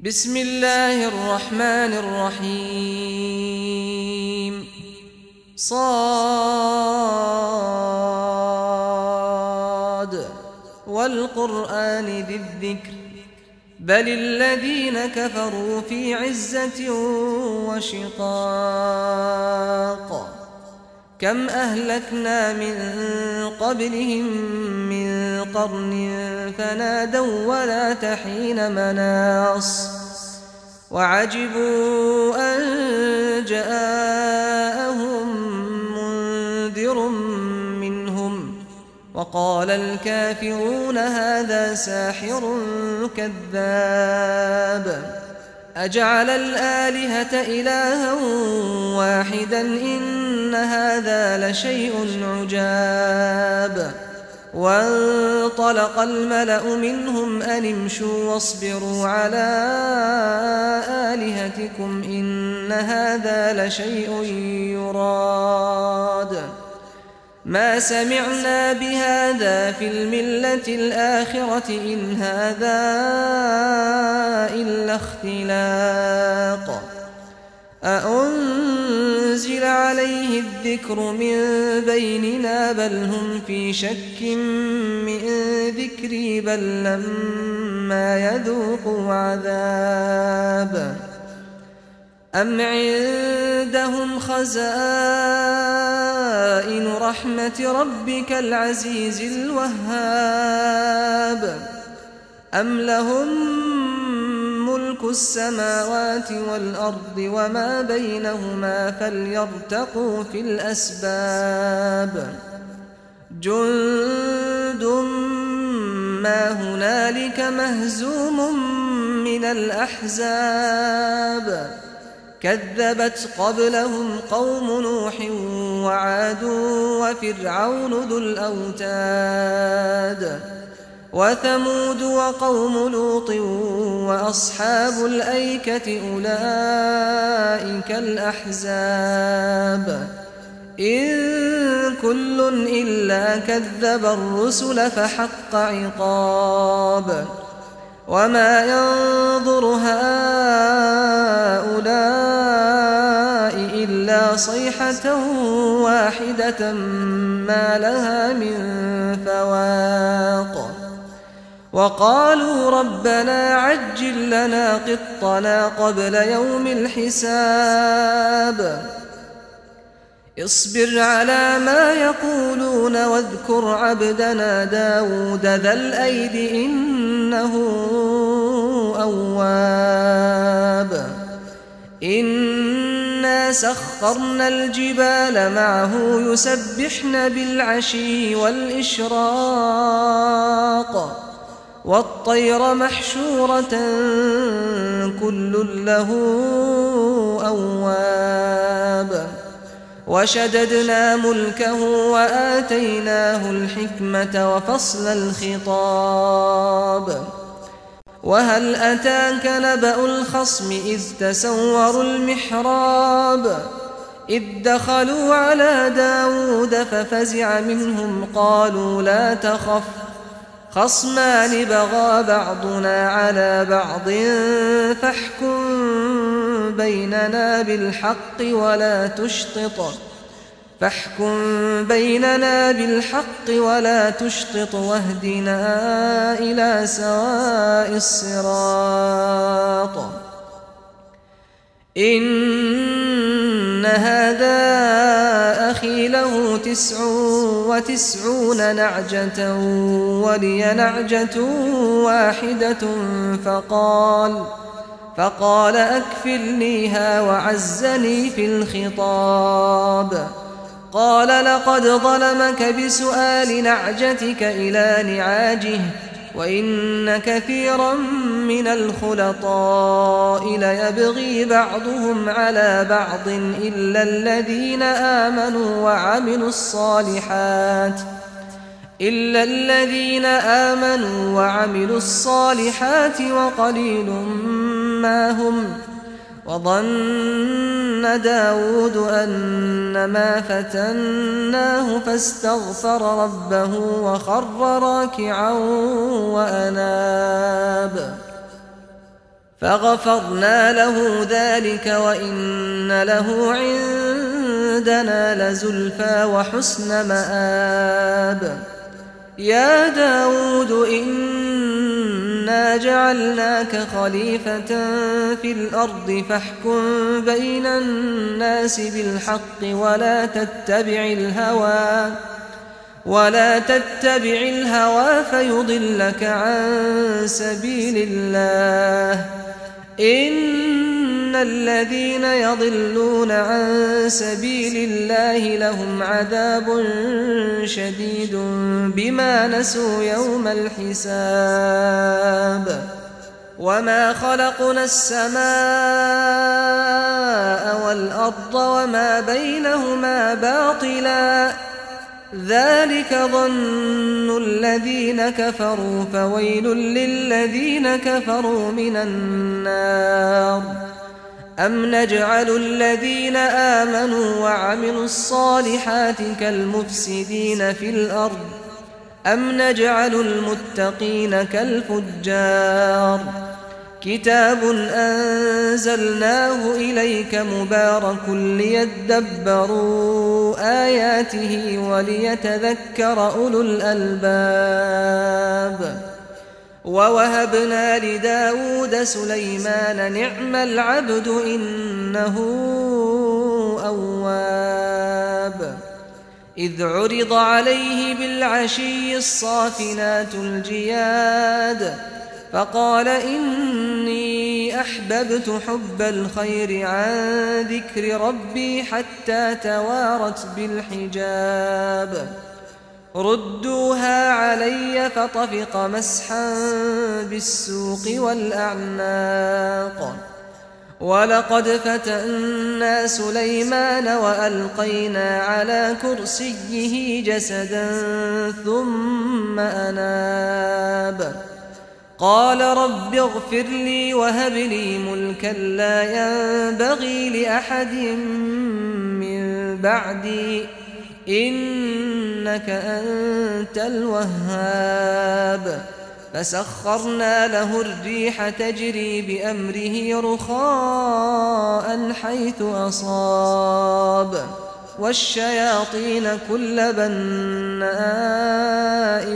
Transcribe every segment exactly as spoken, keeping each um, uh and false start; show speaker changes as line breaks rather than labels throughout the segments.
بسم الله الرحمن الرحيم. صاد والقرآن ذي الذكر بل الذين كفروا في عزة وشقاق كم أهلكنا من قبلهم من قرن فنادوا ولا تحين مناص وعجبوا أن جاءهم منذر منهم وقال الكافرون هذا ساحر كذاب أجعل الآلهة إلها واحدا إن هذا لشيء عجاب. وانطلق الملأ منهم أن امشوا واصبروا على آلهتكم إن هذا لشيء يراد ما سمعنا بهذا في الملة الآخرة إن هذا إلا اختلاق أأنزل عليه الذكر من بيننا بل هم في شك من ذكري بل لما يذوقوا عذاب أم عندهم خزائن رحمة ربك العزيز الوهاب أم لهم ملك السماوات والأرض وما بينهما فليرتقوا في الأسباب جند ما هنالك مهزوم من الأحزاب كذبت قبلهم قوم نوح وعاد وفرعون ذو الأوتاد وثمود وقوم لوط وأصحاب الأيكة أولئك الأحزاب إن كل إلا كذب الرسل فحق عقاب وما ينظر هؤلاء إلا صيحة واحدة ما لها من فواق وقالوا ربنا عجل لنا قطنا قبل يوم الحساب اصبر على ما يقولون واذكر عبدنا داود ذا الأيد إنه أواب إنا سخرنا الجبال معه يسبحن بالعشي والإشراق والطير محشورة كل له أواب وشددنا ملكه وآتيناه الحكمة وفصل الخطاب وهل أتاك نبأ الخصم إذ تسوروا المحراب إذ دخلوا على داود ففزع منهم قالوا لا تخف خصمان بغى بعضنا على بعض فاحكم بيننا بالحق ولا تشطط فاحكم بيننا بالحق ولا تشطط واهدنا إلى سواء الصراط إن هذا أخي له تسع وتسعون نعجة ولي نعجة واحدة فقال فقال أكفلنيها وعزني في الخطاب قال لقد ظلمك بسؤال نعجتك إلى نعاجه وإن كثيرا من الخلطاء ليبغي بعضهم على بعض إلا الذين آمنوا وعملوا الصالحات إلا الذين آمنوا وعملوا الصالحات وقليل ما هم وظن داود أنما فتناه فاستغفر ربه وخر راكعا وأناب فغفرنا له ذلك وإن له عندنا لزلفى وحسن مآب. يا داود إنا جعلناك خليفة في الأرض فاحكم بين الناس بالحق ولا تتبع الهوى ولا تتبع الهوى فيضلك عن سبيل الله. إن الذين يضلون عن سبيل الله لهم عذاب شديد بما نسوا يوم الحساب. وما خلقنا السماء والأرض وما بينهما باطلا ذلك ظن الذين كفروا فويل للذين كفروا من النار. أم نجعل الذين آمنوا وعملوا الصالحات كالمفسدين في الأرض أم نجعل المتقين كالفجار. كتاب أنزلناه إليك مبارك ليدبروا آياته وليتذكر أولو الألباب. ووهبنا لداود سليمان نعم العبد إنه أواب. إذ عرض عليه بالعشي الصافنات الجياد فقال إني أحببت حب الخير عن ذكر ربي حتى توارت بالحجاب. ردوها علي فطفق مسحا بالسوق والأعناق. ولقد فتنا سليمان وألقينا على كرسيه جسدا ثم أناب. قال رب اغفر لي وهب لي ملكا لا ينبغي لأحد من بعدي إنك أنت الوهاب. فسخرنا له الريح تجري بأمره رخاء حيث أصاب والشياطين كل بناء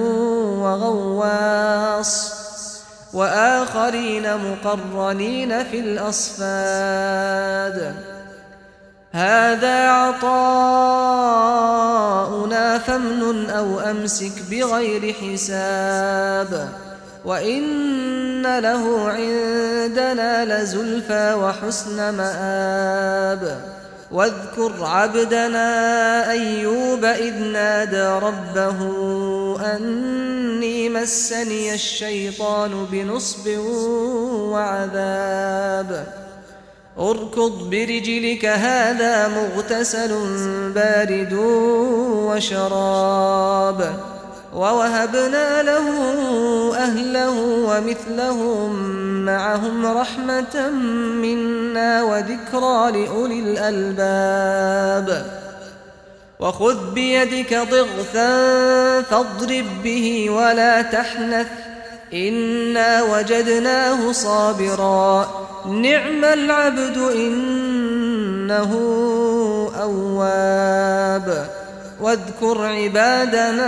وغواص وآخرين مقرنين في الأصفاد. هذا عطاؤنا فامنن أو أمسك بغير حساب. وإن له عندنا لزلفى وحسن مآب. واذكر عبدنا أيوب إذ نادى ربه أني مسني الشيطان بنصب وعذاب. اركض برجلك هذا مغتسل بارد وشراب. ووهبنا له أهله ومثلهم معهم رحمة منا وذكرى لأولي الألباب. وخذ بيدك ضغثا فاضرب به ولا تحنث إنا وجدناه صابرا نعم العبد إنه أواب. واذكر عبادنا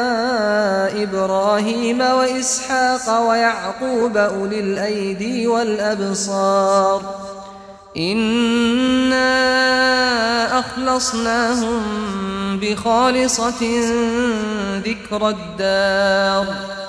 إبراهيم وإسحاق ويعقوب أولي الأيدي والأبصار إنا أخلصناهم بخالصة ذكر الدار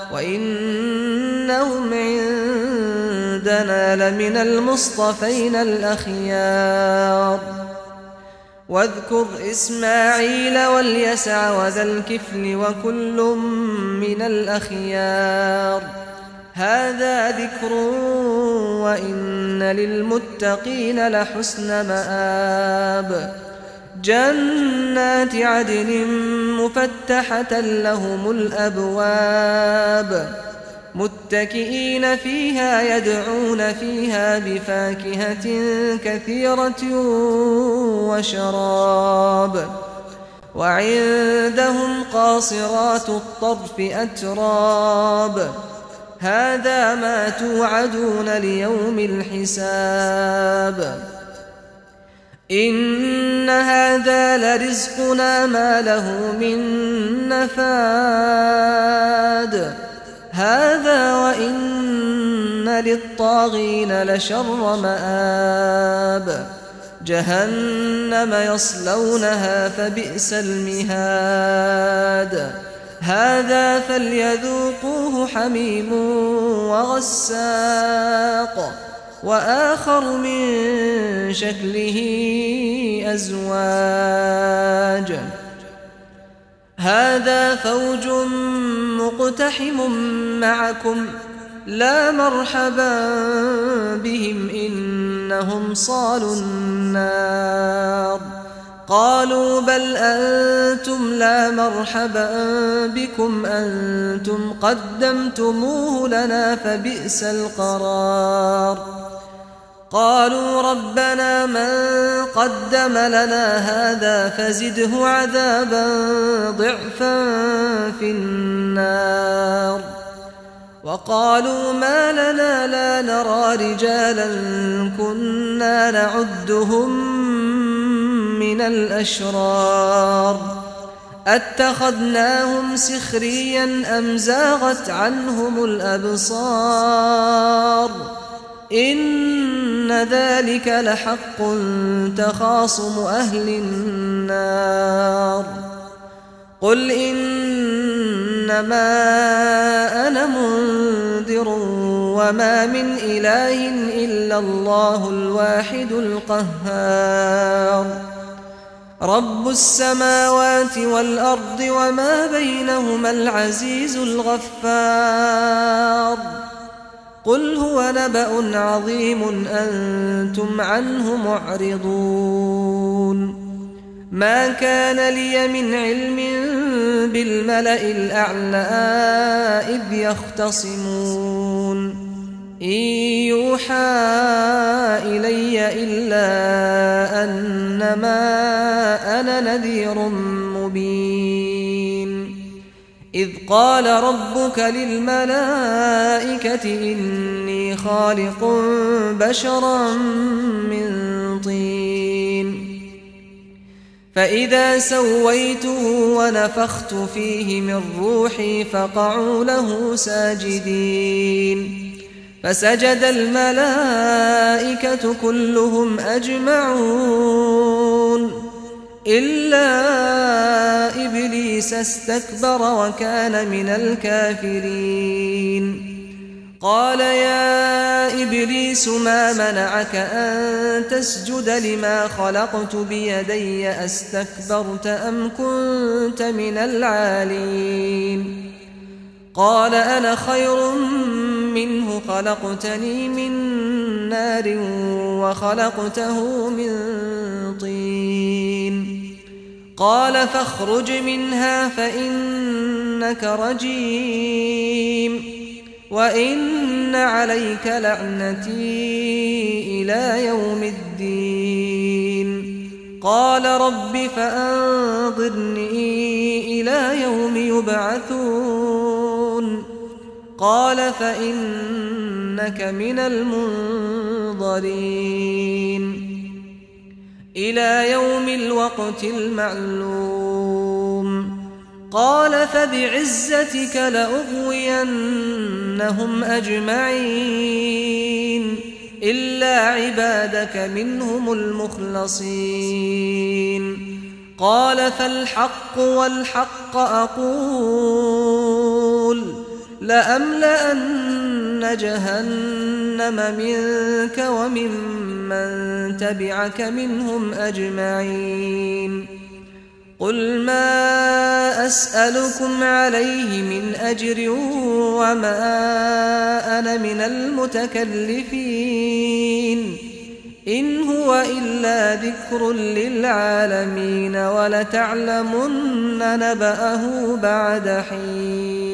وإنهم عندنا لمن المصطفين الأخيار. واذكر إسماعيل واليسع وذا الكفل وكل من الأخيار هذا ذكر وإن للمتقين لحسن مآب. جنات عدن مفتحة لهم الأبواب متكئين فيها يدعون فيها بفاكهة كثيرة وشراب. وعندهم قاصرات الطرف أتراب هذا ما توعدون ليوم الحساب إن هذا لرزقنا ما له من نفاد هذا وإن للطاغين لشر مآب جهنم يصلونها فبئس المهاد هذا فليذوقوه حميم وغساق وآخر من شكله أزواج هذا فوج مقتحم معكم لا مرحبا بهم إنهم صالوا النار قالوا بل أنتم لا مرحبا بكم أنتم قدمتموه لنا فبئس القرار قالوا ربنا من قدم لنا هذا فزده عذابا ضعفا في النار وقالوا ما لنا لا نرى رجالا كنا نعدهم من الأشرار أتخذناهم سخريا أم زاغت عنهم الأبصار إن ذلك لحق تخاصم أهل النار قل إنما أنا منذر وما من إله إلا الله الواحد القهار رب السماوات والأرض وما بينهما العزيز الغفار قل هو نبأ عظيم أنتم عنه معرضون ما كان لي من علم بالملأ الأعلى إذ يختصمون إن يوحى إلي إلا أنما أنا نذير مبين إذ قال ربك للملائكة إني خالق بشرا من طين فإذا سويته ونفخت فيه من روحي فقعوا له ساجدين فسجد الملائكة كلهم أجمعون إلا إبليس استكبر وكان من الكافرين قال يا إبليس ما منعك أن تسجد لما خلقت بيدي أستكبرت أم كنت من العالين قال أنا خير منه خلقتني من نار وخلقته من طين قال فاخرج منها فإنك رجيم وإن عليك لعنتي إلى يوم الدين قال رب فأنظرني إلى يوم يبعثون قال فإنك من المنظرين إلى يوم الوقت المعلوم قال فبعزتك لأغوينهم أجمعين إلا عبادك منهم المخلصين قال فالحق والحق أقول لأملأن جهنم منك وممن تبعك منهم أجمعين قل ما أسألكم عليه من أجر وما أنا من المتكلفين إن هو إلا ذكر للعالمين ولتعلمن نبأه بعد حين